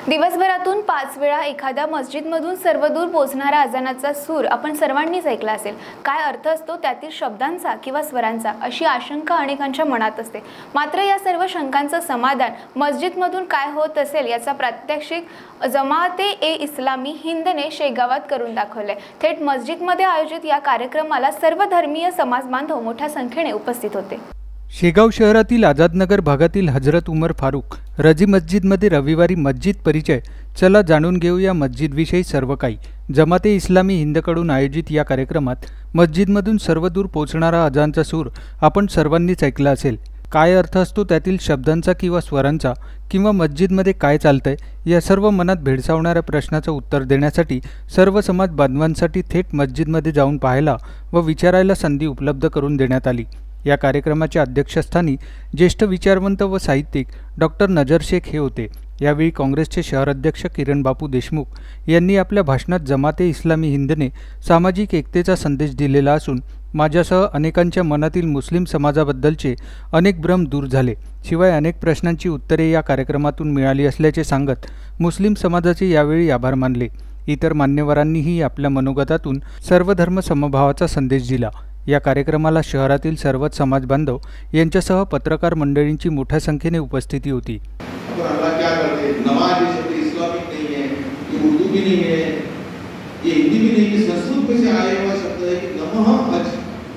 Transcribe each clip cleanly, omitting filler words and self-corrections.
दिवसभरातून 5 वेळा एखाद्या मस्जिदमधून सर्वदूर पोहोचणारा अजानाचा सूर आपण सर्वांनीच ऐकला असेल। काय अर्थ असतो त्यातील शब्दांचा किंवा स्वरांचा अशी आशंका अनेकांच्या मनात असते। मात्र या सर्व शंकांचं समाधान मस्जिदमधून काय होत असेल याचा प्रात्यक्षिक जमात-ए-इस्लामी हिंदने शेगावात करून दाखवले। थेट मस्जिदमध्ये आयोजित या कार्यक्रमाला सर्व धर्मीय समाज बांधव मोठ्या संख्येने उपस्थित होते। शेगाव शहरातील आझादनगर भागातील हजरत उमर फारूक रजी मस्जिदमध्ये रविवारी मस्जिद परिचय चला जाणून घेऊया मस्जिदविषयी सर्व काही। जमात-ए-इस्लामी हिंदकडून आयोजित या कार्यक्रमात मस्जिदमधून सर्वदूर पोहोचणारा अजानचा सूर आपण सर्वांनीच ऐकला असेल। काय अर्थ असतो त्यातील शब्दांचा किंवा स्वरांचा किंवा मस्जिदमध्ये काय चालतंय या सर्व मनात भेडसावणाऱ्या प्रश्नाचं उत्तर देण्यासाठी सर्व समाज बांधवांसाठी थेट मस्जिदमध्ये जाऊन पाहायला व विचारायला संधी उपलब्ध करून देण्यात आली। या कार्यक्रमाच्या अध्यक्षस्थानी ज्येष्ठ विचारवंत व साहित्यिक डॉक्टर नजर शेख हे होते। यावेळी काँग्रेसचे शहर अध्यक्ष किरण बापू देशमुख यांनी आपल्या भाषणात जमात-ए-इस्लामी हिंदने सामाजिक एकतेचा संदेश दिलेला असून माझ्यासह अनेकांच्या मनातील मुस्लिम समाजाबद्दलचे अनेक भ्रम दूर झाले। शिवाय अनेक प्रश्नांची उत्तरे या कार्यक्रमातून मिळाली असल्याचे सांगत मुस्लिम समाजाचे यावेळी आभार मानले। इतर मान्यवरांनीही आपल्या मनोगतातून सर्वधर्म समभावाचा संदेश दिला। या कार्यक्रमाला शहरातील सर्वच समाज बांधव यांच्यासह पत्रकार मंडळींची मोठ्या संख्येने उपस्थिती होती। अल्लाह क्या करते हैं, नमाज ये शब्द इस्लामिक नहीं है, ये उर्दू भी नहीं है, ये हिंदी भी नहीं, ये संस्कृत में से आया हुआ शब्द है कि नमः हज।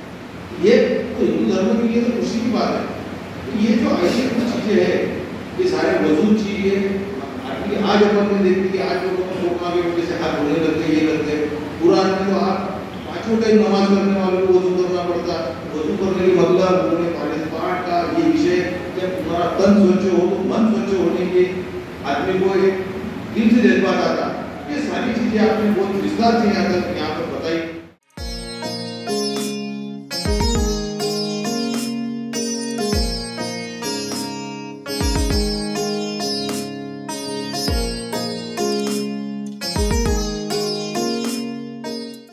ये तो हिंदू धर्म के लिए तो खुशी की बात है। तो ये जो ऐसी कुछ चीजें हैं, ये सारे वजूद चीजें आज अपन ने देखी कि आज लोगों को रोकना भी जैसे हाथ धोने लगते ये करते कुरान में तो आप पांचों टाइम नमाज करने वालों को वजू करना पड़ता। वजू करने के मतलब उन्होंने पहले पाठ का ये विषय जब तुम्हारा तन स्वच्छ हो तो मन स्वच्छ होने के आदमी को एक दिल से जज्बात आता। ये सारी चीजें आपने बहुत विस्तार से यहाँ पर बताई।